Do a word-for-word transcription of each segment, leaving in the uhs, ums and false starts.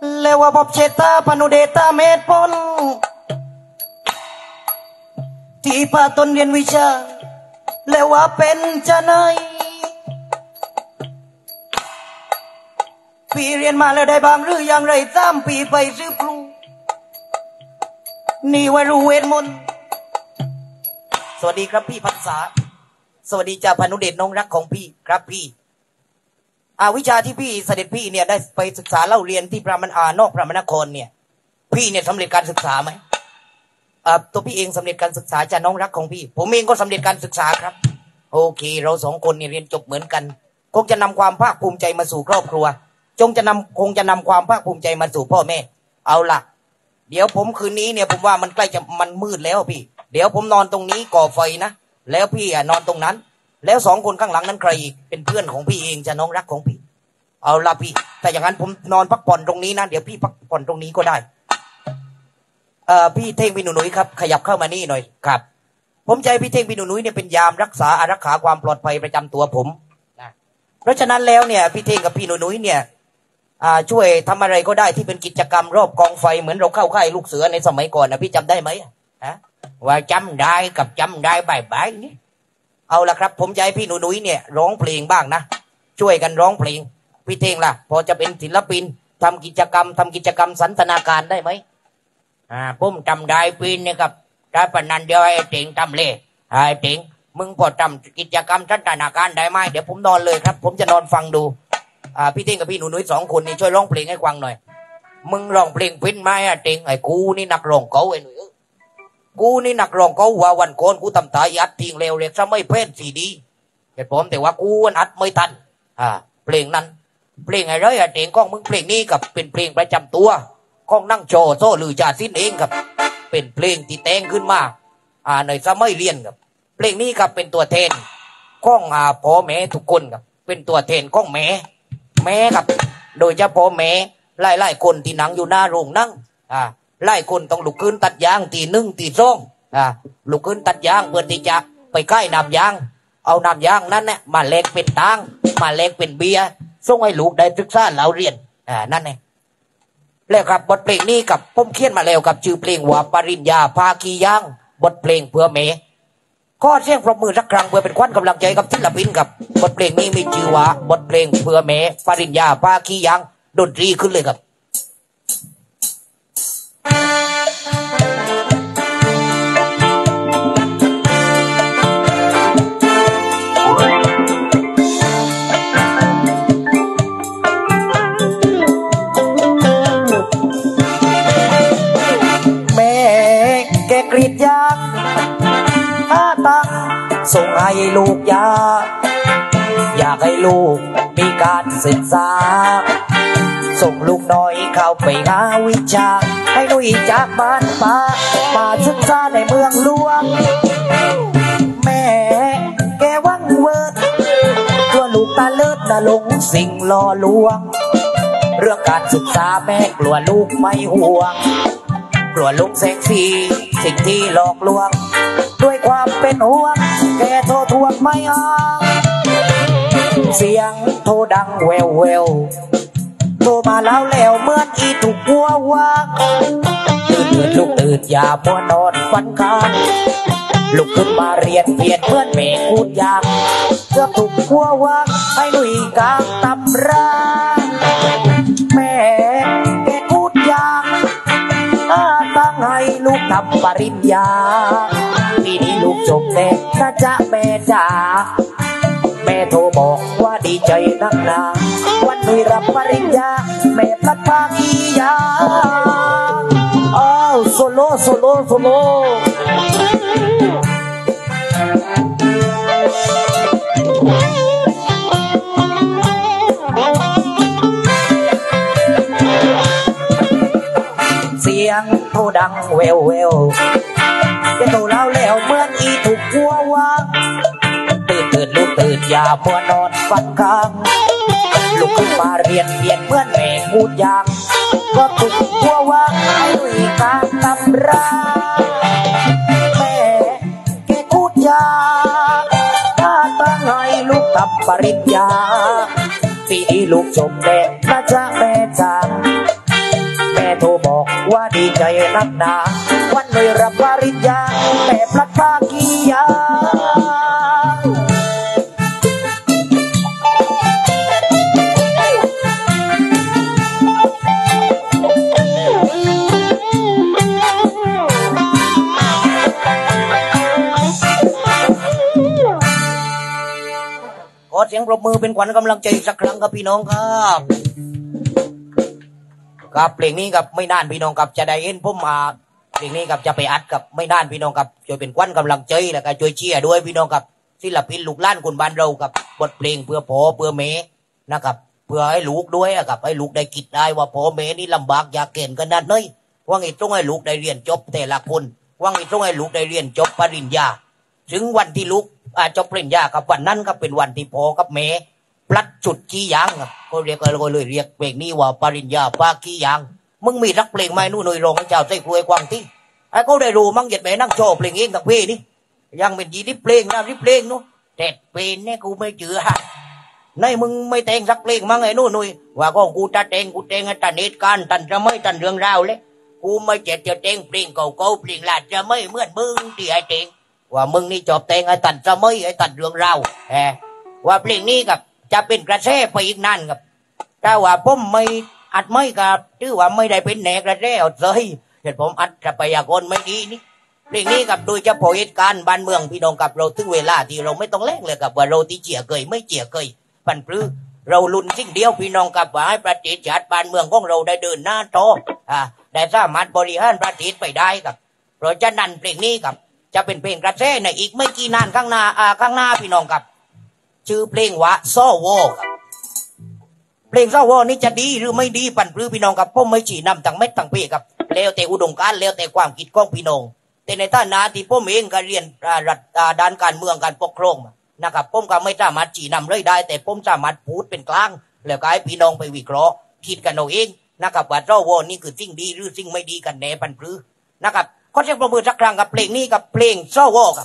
เลวบอบเชตาปนุเดตาเมตปนที่พาตนเรียนวิชาเลวเป็นจะไหนพี่เรียนมาแล้วได้บางหรือยังไรตามพี่ไปซื้อปลูนี่ว่ารู้เวทมนต์สวัสดีครับพี่พันษาสวัสดีจ่าพานุเดชน้องรักของพี่ครับพี่อาวิชาที่พี่เสด็จพี่เนี่ยได้ไปศึกษาเล่าเรียนที่พระมันอานอกพระมนครเนี่ยพี่เนี่ยสำเร็จการศึกษาไหมอ่าตัวพี่เองสำเร็จการศึกษาจ่าน้องรักของพี่ผมเองก็สำเร็จการศึกษาครับโอเคเราสองคนเนี่ยเรียนจบเหมือนกันคงจะนำความภาคภูมิใจมาสู่ครอบครัวจงจะนำคงจะนำความภาคภูมิใจมาสู่พ่อแม่เอาล่ะเดี๋ยวผมคืนนี้เนี่ยผมว่ามันใกล้จะมันมืดแล้วพี่เดี๋ยวผมนอนตรงนี้ก่อไฟนะแล้วพี่อ่ะนอนตรงนั้นแล้วสองคนข้างหลังนั้นใครอีกเป็นเพื่อนของพี่เองจะน้องรักของพี่เอาล่ะพี่แต่อย่างนั้นผมนอนพักผ่อนตรงนี้นะเดี๋ยวพี่พักผ่อนตรงนี้ก็ได้เอ่อพี่เท่งพี่หนุ่ยครับขยับเข้ามานี่หน่อยครับผมใจพี่เท่งพี่หนุ่ยเนี่ยเป็นยามรักษาอารักขาความปลอดภัยประจำตัวผมนะเพราะฉะนั้นแล้วเนี่ยพี่เท่งกับพี่หนุ่ยเนี่ยอ่าช่วยทำอะไรก็ได้ที่เป็นกิจกรรมรอบกองไฟเหมือนเราเข้าค่ายลูกเสือในสมัยก่อนนะพี่จำได้ไหมฮะว่าจำได้กับจำได้บ่ายบ่ายนี่เอาละครับผมจะให้พี่หนุ่ยเนี่ยร้องเพลงบ้างนะช่วยกันร้องเพลงพี่เท่งล่ะพอจะเป็นศิลปินทำกิจกรรมทำกิจกรรมสันทนาการได้ไหมอ่าผมจำได้ปีนี้ครับได้ปนันเดียวไอ้เท่งทำเลยไอ้เท่งมึงพอทำกิจกรรมสันทนาการได้ไหมเดี๋ยวผมนอนเลยครับผมจะนอนฟังดูอ่าพี่เท่งกับพี่หนุ่ยสองคนนี่ช่วยร้องเพลงให้ฟังหน่อยมึงร้องเพลงพิ้นไหมไอ้เท่งไอ้กูนี่นักร้องเก่าไอ้หนุ่ยกูนี่นักร้องเขาว่าวันก่อนกูทำตายอัดทิ้งเร็วเรียกซะไม่เพ่นสีดีแต่ผมแต่ว่ากูอัดไม่ทันอ่าเพลงนั้นเพลงอะไรอะเองของมึงเพลงนี้กับเป็นเพลงประจำตัวของนั่งโจโซ่หรือจ่าสิ้นเองครับเป็นเพลงที่แต่งขึ้นมาอ่าในสมัยเรียนครับเพลงนี้ครับเป็นตัวแทนของอ่าพ่อแม่ทุกคนครับเป็นตัวแทนของแม่แม่ครับโดยเฉพาะแม่ไล่ไล่คนที่นั่งอยู่หน้าโรงนั่งอ่าไล่คนต้องลุกขึ้นตัดยางตีหนึ่งตีสองอ่าลุกขึ้นตัดยางเพื่อที่จะไปใกล้น้ำยางเอาน้ำยางนั้นเนี่ยมาแลกเป็นตังมาแลกเป็นเบียร์ส่งให้ลูกได้ศึกษาเราเรียนอ่านั่นเองแล้วครับบทเพลงนี้กับผมเขียนมาแล้วกับชื่อเพลงว่าปริญญาภาคียางบทเพลงเพื่อเมย์ข้อเสียงปรบมือสักครั้งเพื่อเป็นขวัญกำลังใจกับศิลปินกับบทเพลงนี้มีชื่อว่าบทเพลงเพื่อเมย์ปริญญาภาคียางดนตรีขึ้นเลยครับกรีดยางหาตังส่งให้ลูกยาอยากให้ลูกมีการศึกษาส่งลูกน้อยเข้าไปหาวิชาให้ลุยจากบ้านป่ามาศึกษาในเมืองหลวงแม่แกวังเวิร์ดตัวลูกตาเลิศน่ะลงสิ่งล่อลวงเรื่องการศึกษาแม่กลัวลูกไม่ห่วงกลัวลุงแสงสีสิ่งที่หลอกลวงด้วยความเป็นห่วงแกโทรทวงไม่ออกเสียงโทรดังแววแววโทรมาแล้วแล้วเหมือนอีถูกหัววักตื่นตื่นลูกตื่นอย่ามัวนอนฝันค้างลุกขึ้นมาเรียนเพียรเหมือนแม่พูดยากเกือบถูกหัววักให้หนุ่ยกลางตำราแม่แกพูดยากตั้งให้ลูกทำปริญญาปีนี้ลูกจบแน่นะจ๊ะแม่จ๋าแม่โทรบอกว่าดีใจนักหนาวันนี้รับปริญญาแม่พลัดพากียาอ้าวโซโล่โซโล่โซโล่เสียงโทรดังแววแววจะโทรเล่าแล้วเหมือนอีถูกหัววักตื่นตื่นลูกตื่นอย่ามัวนอนฝันค้างลุกขึ้นมาเรียนเพียรเหมือนแม่พูดยากก็ถูกหัววักให้ด้วยการตำราแม่แกพูดยากถ้าตั้งให้ลูกทำปริญญาปีนี้ลูกจบแน่นะจ๊ะแม่จ๋าใจนักหนาวันเลยรับปริญญาแต่พลัดพรากกี่ยาขอเสียงปรบมือเป็นขวัญกำลังใจสักครั้งครับพี่น้องครับกับเพลงนี้กับไม่นานพี่น้องกับจะได้เห็นผมมาเพลงนี้กับจะไปอัดกับไม่นานพี่น้องกับช่วยเป็นขวัญกำลังใจแล้วก็ช่วยเชียร์ด้วยพี่น้องกับศิลปินลูกหลานคนบ้านเรากับบทเพลงเพื่อพ่อเพื่อแม่นะครับเพื่อให้ลูกด้วยกับให้ลูกได้คิดได้ว่าพ่อแม่นี่ลำบากยากเข็นกันนั่นเลยว่าไงต้องให้ลูกได้เรียนจบแต่ละคนว่าไงต้องให้ลูกได้เรียนจบปริญญาถึงวันที่ลูกจบปริญญากับวันนั้นก็เป็นวันที่พ่อกับแม่พลัดจุดขี้ยางก็เรียกก็เลยเรียกเพลงนี้ว่าปริญญาปาขี้ยางมึงมีรักเพลงไหมนู่นหน่วยรองเจ้าใจกลวยกวางที่ไอ้เขาได้รู้มั่งเหยียดแม่นั่งโชว์เพลงเองกับเพ่นี่ยังเป็นยีริเพลงนะริเพลงนู้แต่เป็นเนี่ยกูไม่เชื่อในมึงไม่แต่งสักเพลงมั่งไอ้นู่นหน่วยว่าก็กูจะแต่งกูแต่งให้ตันเหตุการณ์ตันจะไม่ตันเรื่องราวเลยกูไม่เจ็ดจะแต่งเพลงเก่าๆเพลงลาดจะไม่เหมือนมึงที่ไอ้แต่งว่ามึงนี่จบแต่งไอ้ตันจะไม่ไอ้ตันเรื่องราวแหมว่าเพลงนี้กับจะเป็นกระแสไปอีกนั่นกับถ้าว่าผมไม่อัดไม่กับถือว่าไม่ได้เป็นแหนกระแสเอาเลยเห็นผมอัดทรัพยากรไม่ดีนี่เรื่องนี้กับโดยเฉพาะเหตุการณ์บ้านเมืองพี่น้องกับเราถึงเวลาที่เราไม่ต้องแลกเลยกับว่าเราที่เจียเกยไม่เจียเกยปันปลื้เราลุ้นสิ่งเดียวพี่น้องกับว่าให้ประเทศชาติบ้านเมืองของเราได้เดินหน้าต่ออ่าได้สามารถบริหารประเทศไปได้ครับเพราะฉะนั้นเพลงนี้ครับจะเป็นเพลงกระแสในอีกไม่กี่นานข้างหน้าอ่าข้างหน้าพี่น้องกับชื่อเพลงว่าโซโวครับเพลงโซโวนี้จะดีหรือไม่ดีปันปลื้พี่น้องกับผมไม่ชี้นำตั้งเม็ดตั้งเป้ครับแล้วแต่อุดมการณ์แล้วแต่ความคิดของพี่น้องแต่ในฐานะที่ผมเองก็เรียนรัฐด้านการเมืองการปกครองนะครับผมก็ไม่สามารถชี้นำเลยได้แต่ผมสามารถพูดเป็นกลางแล้วก็ให้พี่น้องไปวิเคราะห์คิดกันเอาเองนะครับว่าโซโวนี่คือสิ่งดีหรือสิ่งไม่ดีกันแน่ปันปลื้นะครับขอเสียงปรบมือสักครั้งกับเพลงนี้กับเพลงโซโวครับ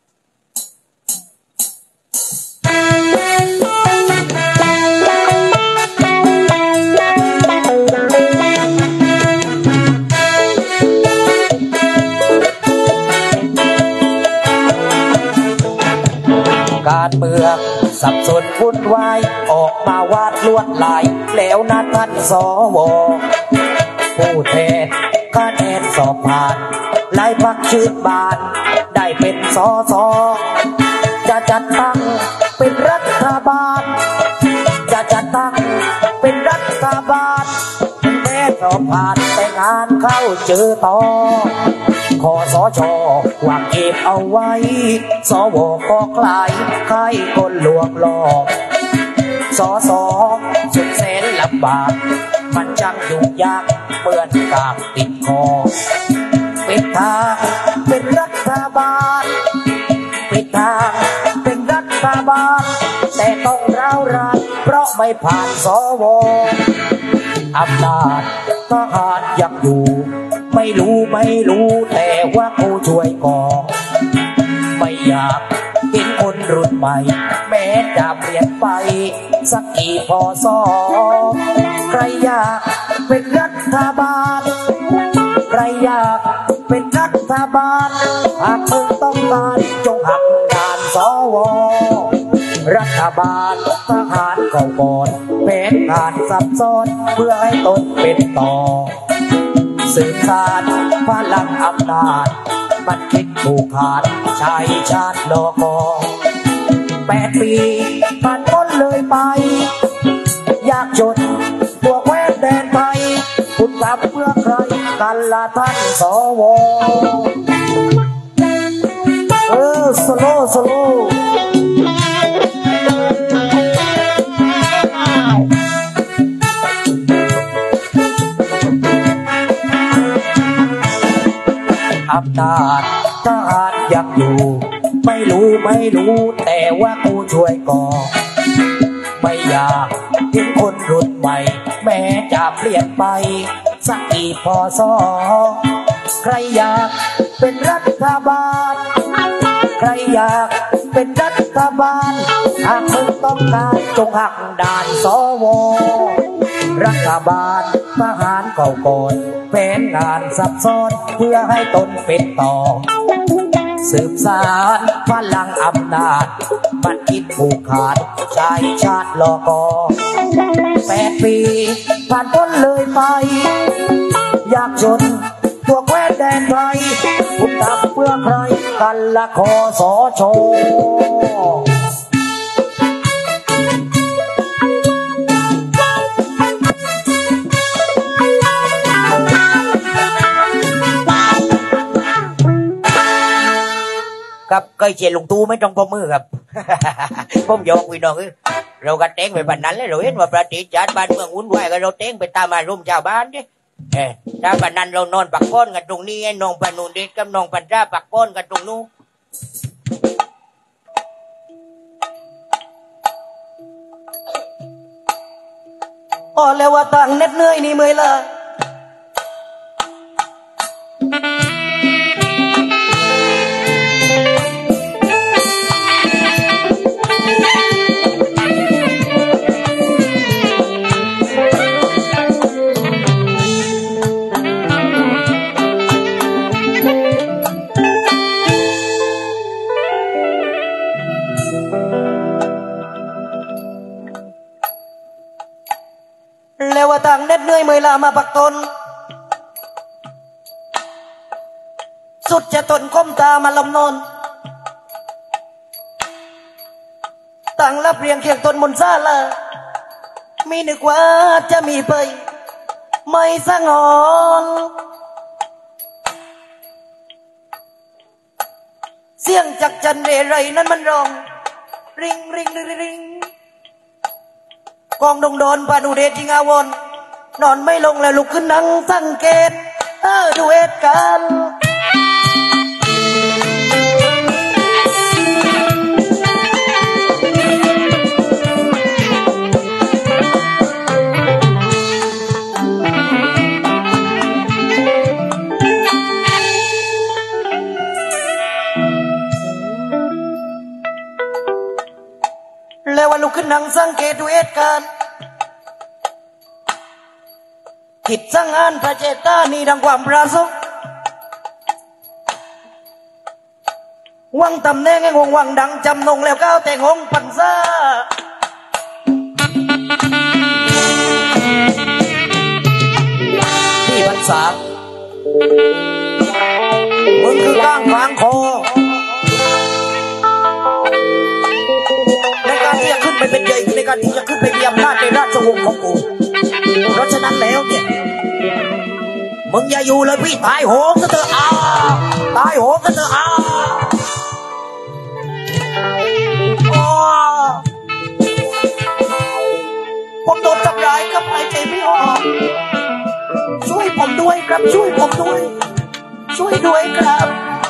การเมืองสับสนวุ่นวายออกมาวาดลวดลายแล้วนัดท่านสวผู้แทนคะแนนสอบผ่านหลายพรรคชื่นบานได้เป็นสสจะจัดตั้งเป็นรัฐบาลจะจัดตั้งเป็นรัฐบาลแม้สอบผ่านแต่งานเข้าเจอต่อคสชวางเก็บเอาไว้สวก็คลายใครคนลวงหลอกสสสุดแสนลำบากมันจังยุ่งยากเปื้อนกากติดคอปิดทางเป็นรัฐบาลปิดทางเป็นรัฐบาลแต่ต้องร้าวรานเพราะไม่ผ่านสวอำนาจทหารยังอยู่ไม่รู้ไม่รู้แต่ว่ากูช่วยก่อไม่อยากเห็นคนรุ่นใหม่แม้จะเปลี่ยนไปสักกี่พศใครอยากเป็นรัฐบาลใครอยากเป็นรัฐบาลหากมึงต้องการจงหักด่านสวรัฐบาลทหารเก่าก่อนแผนงานซับซ้อนเพื่อให้ตนเป็นต่อสืบสานพลังอำนาจมันคิดผูกขาดชายชาติรอกอแปดปีผ่านพ้นเลยไปยากจนพวกแว่นแดนไทยคุณทำเพื่อใครกันละท่านสวเออสโลสโลอำนาจทหารยังอยู่ไม่รู้ไม่รู้แต่ว่ากูช่วยก่อไม่อยากเห็นคนรุ่นใหม่แม้จะเปลี่ยนไปสักกี่พศใครอยากเป็นรัฐบาลใครอยากเป็นรัฐบาลหากมึงต้องการจงหักด่านสวรัฐบาลทหารเก่าก่อนแผนงานซับซ้อนเพื่อให้ตนเป็นต่อสืบสานพลังอำนาจมันคิดผูกขาดชายชาติลอกอแปดปีผ่านพ้นเลยไปยากจนตัวแคว้นแดนไทยคุณทำเพื่อใครกันละคอสอชอครับเคยเชียร์ลุงตู่ไม่ต้องพมือครับ ผมยกวินองเราก็เต้งไปแบบนั้นเลยเราเห็นว่าประเทศชาติบ้านเมืองวุ่นวายก็เราเต้งไปตามอารมณ์ชาวบ้านดิเออถ้าแบบนั้นเรานอนปักก้นกันตรงนี้น้องปานูนเด็ดกับน้องปันจ้าปักก้นกันตรงนู้นอ๋อแล้วว่าต่างเน็ดเหนื่อยนี่เมื่อยละแล้วว่าต่างเน็ดเหนื่อยเมื่อยลามาปักตนสุดจะตนก้มตามาลำนอนต่างรับเรียงเคียงตนบนซาลามีนึกว่าจะมีไปไม่สงอนเสียงจักจันเรไรนั้นมันร้องริงริงริงริงกองดงโดนปานูเดชจิงอาวอนนอนไม่ลงแล้วลุกขึ้นนั่งสังเกตเออดูเหตุการณ์แล้วว่าลุกขึ้นนั่งสังเกตดูเหตุการณ์คิดสังหารพระเจตานีดังความประสงค์วังตำแหน่งให้งงวังดังจำนงแล้วก้าวแต่งงปันซาพี่ปันสามึงคือก้างขวางคอในการที่จะขึ้นไปเป็นใหญ่ในการที่จะขึ้นไปมีอำนาจในราชวงศ์ของกูเพราะฉะนั้นแล้วเนี่ยมึงอย่าอยู่เลยพี่ตายโหงซะเถอะอ้าตายโหงซะเถอะอ้าผมโดนทำร้ายครับหายใจไม่ออกช่วยผมด้วยครับช่วยผมด้วยช่วยด้วยครับ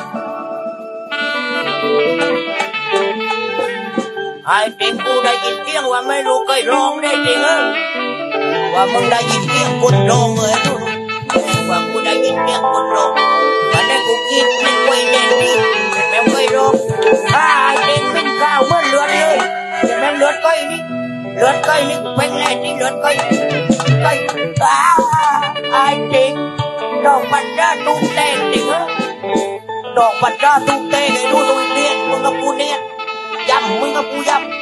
ไอ้จริงกูได้ยินเสียงว่าไม่รู้เคยร้องได้จริงเหรอว่ามึงได้ยินเสียงคนร้องเลยว่ากูได้ยินเสียงคนร้องวันนี้กูกินไม่คุยเล่นดิแม่งเคยร้องถ้าไอ้จริงเป็นข้าวเมื่อเลือดเลยแม่งเลือดก้อยนี่เลือดก้อยนี่เป็นแน่ที่เลือดก้อยก้อยอ้าไอ้จริงดอกบัตรตูเต้นจริงเหรอดอกบัตรตูเต้นเลยดูดูเนียนมึงกับกูเนียนยำมึงกับกูยำ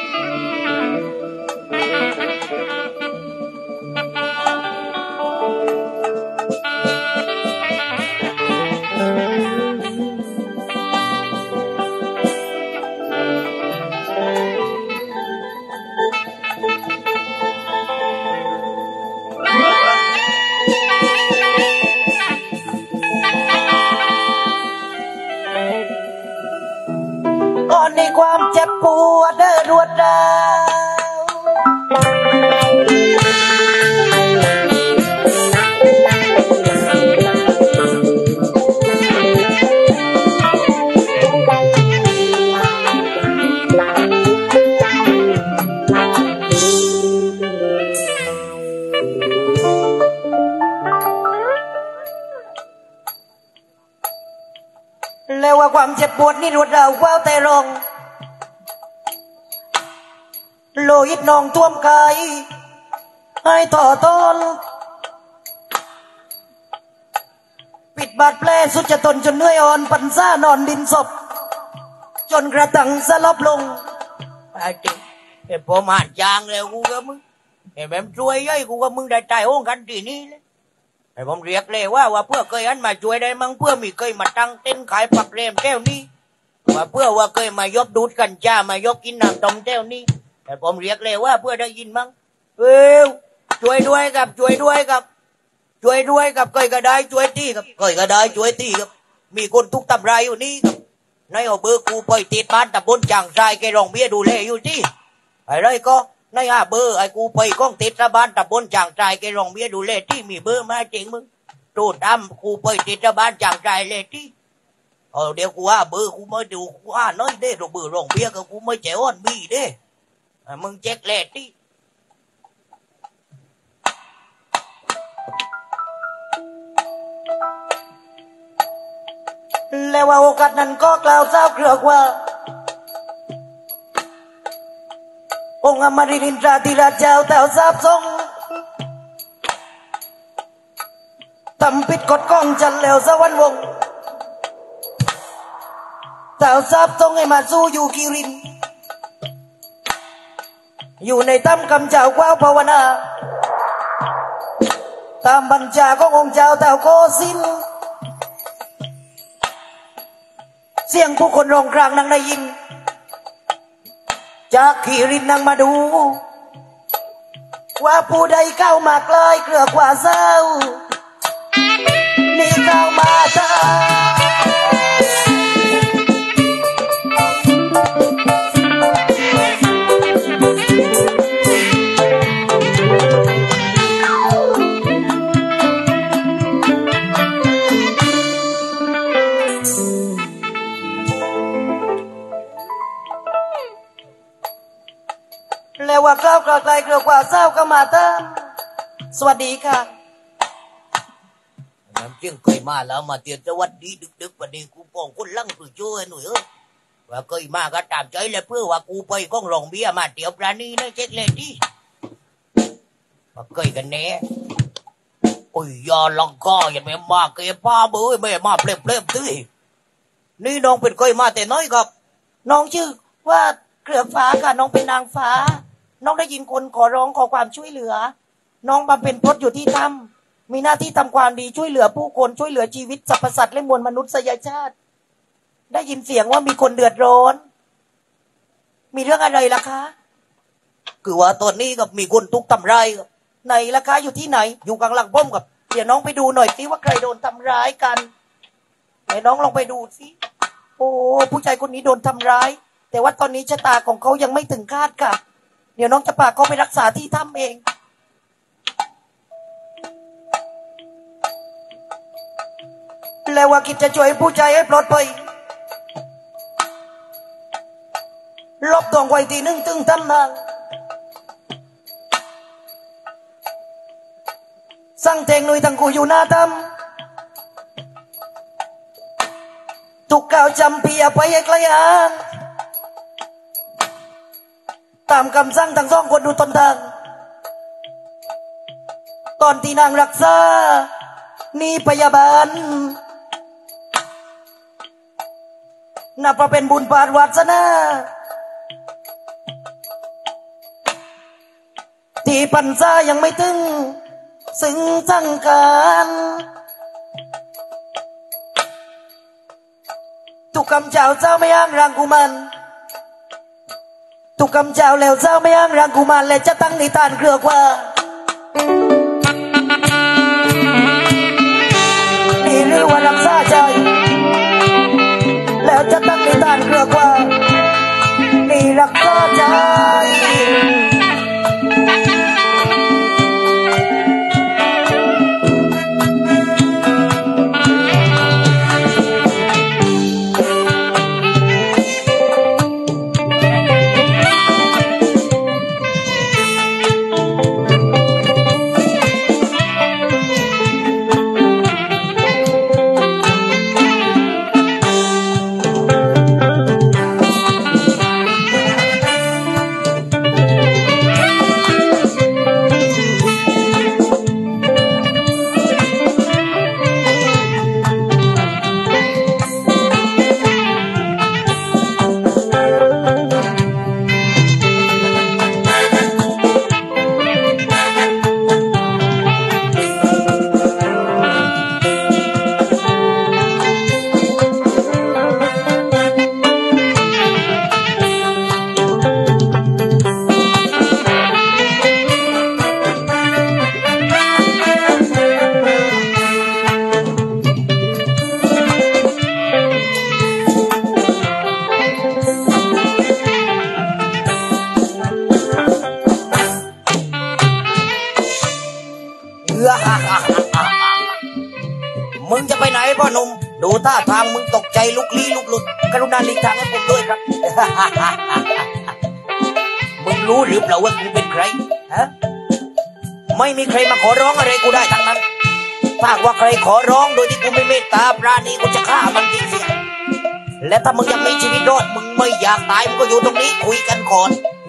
ในความเจ็บปวดเดินรวดรแล้วว่าความเจ็บปวดนี่รวดราวว้าวแต่ลงโลหิตนองท่วมกายให้ต่อต้นปิดบาดแผลสุดจะทนจนเหนื่อยอ่อนปันซ่านอนดินศพจนกระตังสลบลงไอ้เด็กไอ้พอมาจางแล้วกูกับมึงไอ้แม่ช่วยย่อยกูกับมึงได้ใจโอ้งกันทีนี้เลยไอ้ผมเรียกเลยว่าว่าเพื่อเคยอันมาช่วยได้มั้งเพื่อมีเคยมาตั้งเต้นขายปักเรมแก้วนี้ว่าเพื่อว่าเคยมายกดูดกันจ้ามายกกินน้ำต้มแก้วนี้แต่ผมเรียกเลยว่าเพื่อได้ยินมั้งเออช่วยด้วยกับช่วยด้วยกับช่วยด้วยกับเคยก็ได้ช่วยตีกับเคยก็ได้ช่วยตีกับมีคนทุกตำรายอยู่นี่กับนายเอาเบอร์กูไปติดบ้านตะบนจางทรายแกรองเบี้ยดูแลอยู่ที่ไอ้ไรก็นายอาเบอร์ไอ้กูไปก้องติดตะบ้านตะบนจางทรายแกรองเบี้ยดูแลที่มีเบอร์มาจริงมึงโตตามกูไปติดตะบ้านจางทรายเลยที่เออเดี๋ยวกูอาเบอร์กูไม่ดูกูอาน้อยเด้เราเบอร์รองเบี้ยกับกูไม่เจ้าอ่อนมีเด้มึงเช็คเลยที่แล้วว่าโอกาสนั้นก็กล่าวเจ้าเกลือกว่าองค์อมรินทราธิราชเจ้าแต้วทราบทรงทำผิดกฎกองจันแล้วสวรรค์วงศ์แต้วทราบทรงให้มาสู้อยู่กิรินอยู่ในถ้ำกำเจ้ากว้าวภาวนาตามบัญชาขององค์เจ้าแต้วโกสินทร์เสียงผู้คนร้องกลางนั่งได้ยินจากขีรินนั่งมาดูว่าผู้ใดเข้ามาใกล้เกลือกว่าเศร้านี่เข้ามาตาแล้วว่าเกล้ากลาไกลเกลือกว่าเศร้าก็มาเติมสวัสดีค่ะน้ำเชียงเคยมาแล้วมาเตียนสวัสดีดึกๆวันนี้กูปองคนลั่งปืนช่วยหน่อยเออว่าเคยมาก็ตามใจเลยเพื่อว่ากูไปก้องรองเบี้ยมาเตี๋ยวปลานี่นะเช็คเลยดิว่าเคยกันแน่โอ้ยยอลังก้อยังไม่มาเกยป้าเบ้ยไม่มาเปล่าๆด้วยนี่น้องเป็นเคยมาแต่น้อยกับน้องชื่อว่าเกลือกฟ้าค่ะน้องเป็นนางฟ้าน้องได้ยินคนขอร้องขอความช่วยเหลือน้องบำเพ็ญพรตอยู่ที่ถ้ำมีหน้าที่ทำความดีช่วยเหลือผู้คนช่วยเหลือชีวิตสรรพสัตว์และมวลมนุษยชาติได้ยินเสียงว่ามีคนเดือดร้อนมีเรื่องอะไรล่ะคะคือว่าตอนนี้กับมีคนทุกข์ทำร้ายไหนล่ะคะอยู่ที่ไหนอยู่กลางหลังบ้มกับเดี๋ยวน้องไปดูหน่อยสิว่าใครโดนทำร้ายกันไหนน้องลองไปดูสิโอ้ผู้ชายคนนี้โดนทำร้ายแต่ว่าตอนนี้ชะตาของเขายังไม่ถึงคาดค่ะเดี๋ยวน้องจะพาเขาไปรักษาที่ถ้ำเองแล้วว่าคิดจะช่วยผู้ชายให้ปลอดภัยลบตองไว้ทีนึงตึงทำนางสั่งเทงหนุ่ยทั้งกูอยู่หน้าถ้ำทุกข่าวจำเพียไปไกลห่างตามคำสั่งทั้งสองคนดูต้นทางตอนที่นางรักษานี่พยาบาลนับว่าเป็นบุญปาดวาสนาที่ปัญญายังไม่ถึงซึ่งสังการทุกคำเจ้าเจ้าไม่อ้างรังกุมันทุกคำเจ้าแล้วเจ้าไม่อ้างรังกุมันและจะตั้งนิทานเกลือกว่านี่หรือว่ารักษาใจแล้วจะตั้งนิทานเกลือกว่านี่รักษาใจมึงจะไปไหนพ่อหนุ่มดูท่าทางมึงตกใจลุกลี้ลุกหลุดกรุณาหลีกทางให้ผมด้วยครับ มึงรู้หรือเปล่าว่ากูเป็นใครฮะไม่มีใครมาขอร้องอะไรกูได้ทั้งนั้นถ้าว่าใครขอร้องโดยที่กูไม่เมตตาปราณีกูจะฆ่ามันจริงสิและถ้ามึงยังมีชีวิตรอดมึงไม่อยากตายมึงก็อยู่ตรงนี้คุยกันก่อน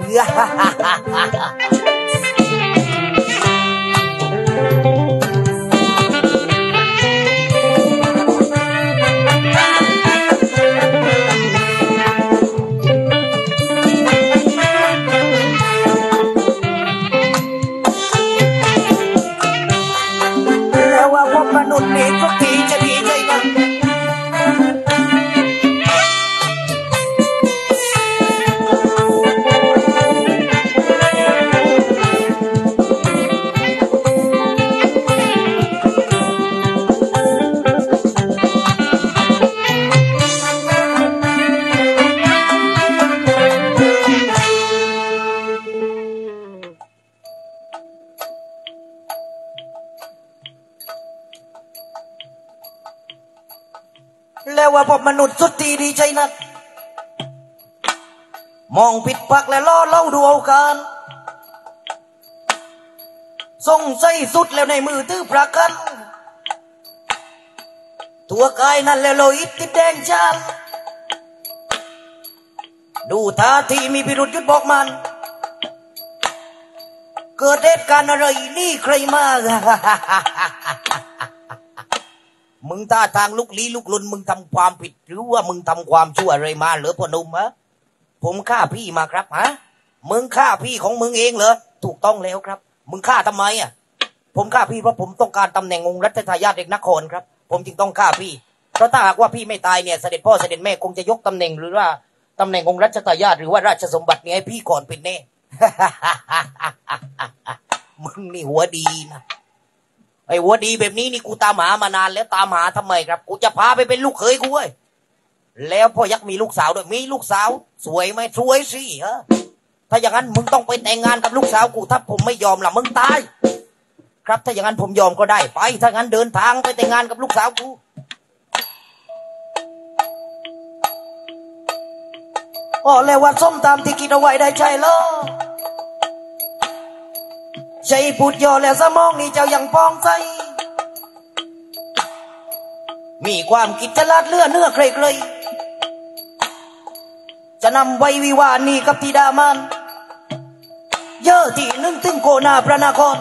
แล้วว่าพวกมนุษย์นี่ทุกทีจะดีใจนะแล้วว่าพวกมนุษย์สุดทีดีใจนักมองผิดพักและล้อเล่าดูเอาการส่งใส่สุดแล้วในมือถือประกันตัวกายนั่นแล้วโลหิตติดแดงจานดูท่าทีมีพิรุษยุดบอกมันเกิดเหตุการณ์อะไรนี่ใครมา มึงท่าทางลุกลี้ลุกลนมึงทำความผิดหรือว่ามึงทำความชั่วอะไรมาเหรอพ่อหนุ่มฮะผมฆ่าพี่มาครับฮะมึงฆ่าพี่ของมึงเองเหรอถูกต้องแล้วครับมึงฆ่าทำไมอ่ะผมฆ่าพี่เพราะผมต้องการตำแหน่งองค์รัชทายาทแห่งนครครับผมจึงต้องฆ่าพี่เพราะถ้าหากว่าพี่ไม่ตายเนี่ยเสด็จพ่อเสด็จแม่คงจะยกตำแหน่งหรือว่าตำแหน่งองค์รัชทายาทหรือว่าราชสมบัตินี้ให้พี่ก่อนเป็นแน่ มึงนี่หัวดีนะไอ้หัวดีแบบนี้นี่กูตามหามานานแล้วตามหาทำไมครับกูจะพาไปเป็นลูกเขยกูเว้ยแล้วพ่อยักษ์มีลูกสาวด้วยมีลูกสาวสวยไหมสวยสิฮะถ้าอย่างนั้นมึงต้องไปแต่งงานกับลูกสาวกูถ้าผมไม่ยอมล่ะมึงตายครับถ้าอย่างนั้นผมยอมก็ได้ไปถ้างั้นเดินทางไปแต่งงานกับลูกสาวกูอ๋อแล้วว่าส้มตามที่คิดเอาไว้ได้ใช่เหรอใจพูดย่อแล้วสมองนี่เจ้ายังปองใจมีความคิดฉลาดเลื่อเนื้อใครๆจะนำไว้วิวานี่กับธิดามันเยอะที่นึ่งถึงโกนาพระนคร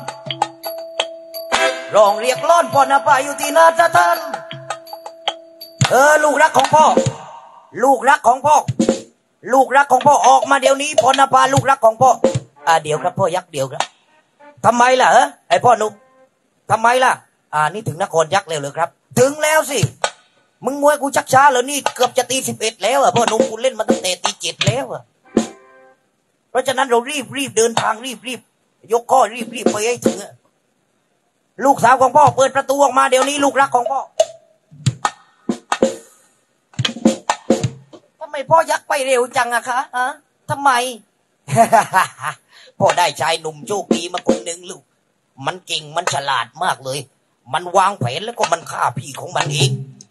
ร้องเรียกร้อนพ่อนาปาอยู่ที่นาตาทันเออลูกรักของพ่อลูกรักของพ่อลูกรักของพ่อออกมาเดี๋ยวนี้พ่อนาปาลูกรักของพ่ออ่าเดี๋ยวครับพ่อยักษ์เดี๋ยวครับทำไมล่ะเออไอพ่อหนุ่มทำไมล่ะอ่านี่ถึงนครยักษ์แล้วเหรอครับถึงแล้วสิมึงมวยกูชักช้าแล้วนี่เกือบจะตีสิบเอ็ดแล้วอ่ะพ่อหนุ่มกูเล่นมาตั้งแต่ตีเจ็ดแล้วอ่ะเพราะฉะนั้นเรารีบรีบเดินทางรีบรีบยกข้อรีบรีบไปให้ถึงลูกสาวของพ่อเปิดประตูออกมาเดี๋ยวนี้ลูกรักของพ่อทำไมพ่อยักษ์ไปเร็วจังอะคะฮะทำไม พ่อได้ชายหนุ่มโชคดีมาคนหนึ่งลูกมันเก่งมันฉลาดมากเลยมันวางแผนแล้วก็มันฆ่าพี่ของมันเอง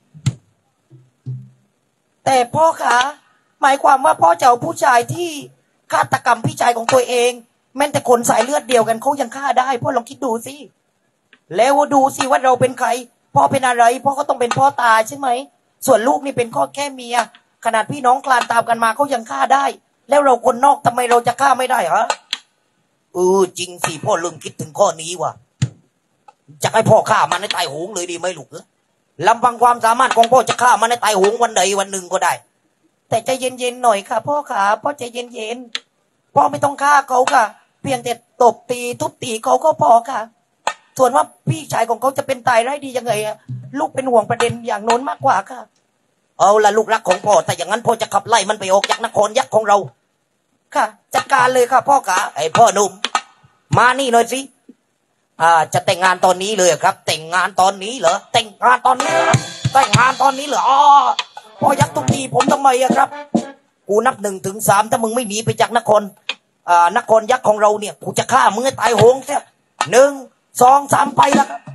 แต่พ่อคะหมายความว่าพ่อจะเอาผู้ชายที่ฆาตกรรมพี่ชายของตัวเองแม้แต่คนสายเลือดเดียวกันเขายังฆ่าได้พ่อลองคิดดูสิแล้วดูสิว่าเราเป็นใครพ่อเป็นอะไรพ่อก็ต้องเป็นพ่อตาใช่ไหมส่วนลูกนี่เป็นข้อแค่เมียขนาดพี่น้องคลานตามกันมาเขายังฆ่าได้แล้วเราคนนอกทำไมเราจะฆ่าไม่ได้ฮะเออจริงสิพ่อลืมคิดถึงข้อนี้ว่ะจะให้พ่อฆ่ามันในตายโหงเลยดีไหมลูกเออลำพังความสามารถของพ่อจะฆ่ามันในตายโหงวันใดวันหนึ่งก็ได้แต่ใจเย็นๆหน่อยค่ะพ่อขาพ่อใจเย็นๆพ่อไม่ต้องฆ่าเขาค่ะเพียงแต่ตบตีทุบตีเขาก็พอค่ะส่วนว่าพี่ชายของเขาจะเป็นตายไร้ดียังไงอะลูกเป็นห่วงประเด็นอย่างโน้นมากกว่าค่ะเอาละลูกรักของพ่อแต่อย่างนั้นพ่อจะขับไล่มันไปออกจากนครยักษ์ของเราค่ะจัดการเลยค่ะพ่อขาไอ้พ่อหนุ่มมานี่หน่อยสิอ่าจะแต่งงานตอนนี้เลยครับแต่งงานตอนนี้เหรอแต่งงานตอนนี้เหรอแต่งงานตอนนี้เหรออ๋อพ่อยักษ์ทุกทีผมทำไมอะครับกูนับหนึ่งถึงสามถ้ามึงไม่หนีไปจากนครอ่านครยักษ์ของเราเนี่ยกูจะฆ่ามึงให้ตายโหงเสียหนึ่งสองสามไปแล้วครับ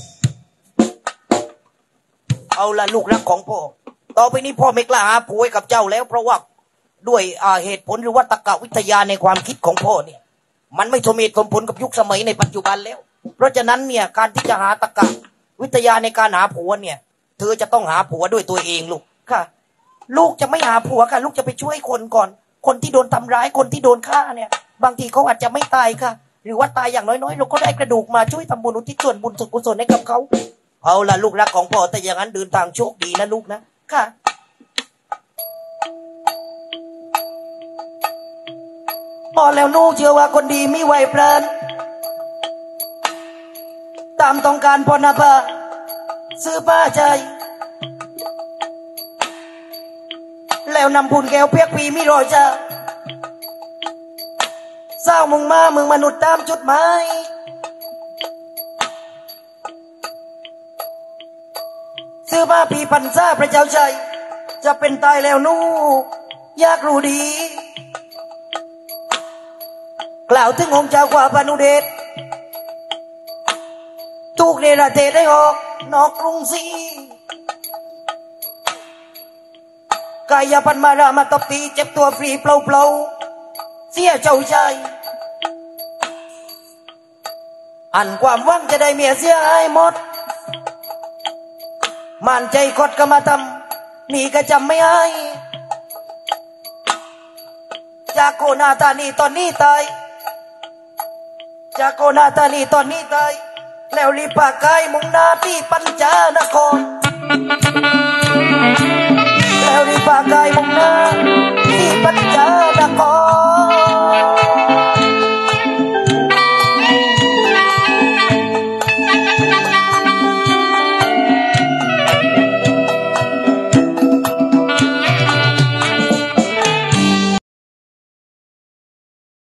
เอาละลูกรักของพ่อต่อไปนี้พ่อไม่กล้าหาผัวให้กับเจ้าแล้วเพราะว่าด้วยอ่าเหตุผลหรือว่าตรรกะวิทยาในความคิดของพ่อเนี่ยมันไม่สมเหตุสมผลกับยุคสมัยในปัจจุบันแล้วเพราะฉะนั้นเนี่ยการที่จะหาตรรกะวิทยาในการหาผัวเนี่ยเธอจะต้องหาผัวด้วยตัวเองลูกค่ะลูกจะไม่หาผัวค่ะลูกจะไปช่วยคนก่อนคนที่โดนทำร้ายคนที่โดนฆ่าเนี่ยบางทีเขาอาจจะไม่ตายค่ะหรือว่าตายอย่างน้อยๆเราก็ได้กระดูกมาช่วยทำบุญอุทิศส่วนบุญส่วนกุศลให้กับเขาเอาล่ะลูกรักของพ่อแต่อย่างนั้นเดินทางโชคดีนะลูกนะค่ะพอแล้วนูเชื่อว่าคนดีไม่ไหวเพลินตามต้องการพอนาภาซื้อป้าใจแล้วนำพุนแก้วเพียกปีมีรอยจะเศร้ามึงมามึงมนุษย์ตามจุดหมายซื้อมาปีพันซ่าพระเจ้าใจจะเป็นตายแล้วนูอยากรู้ดีกล่าวถึงองค์เจ้ากว่าพานุเดชถูกเนรเทศได้ออกนอกกรุงศรีกายพันมารามาตบตีเจ็บตัวฟรีเปล่าเปล่าเสียเจ้าใจอันความหวังจะได้เมียเสียหายหมดมันใจกดก็มาทำนี่ก็จำไม่หายจากโกนาตานีตอนนี้ตายจากโกนาตานีตอนนี้ตายแล้วรีบปากกายมุ่งหน้าที่ปัญจานครแล้วรีบปากกายมุ่งหน้า